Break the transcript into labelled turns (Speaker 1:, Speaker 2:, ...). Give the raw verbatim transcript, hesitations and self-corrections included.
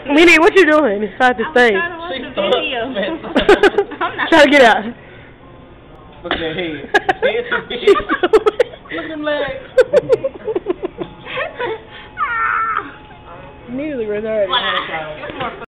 Speaker 1: Nene, what you doing inside the stage?
Speaker 2: I'm trying to watch the video. I'm not
Speaker 1: trying to get out.
Speaker 3: Look at that head. Look at them legs.
Speaker 1: Nearly retarded.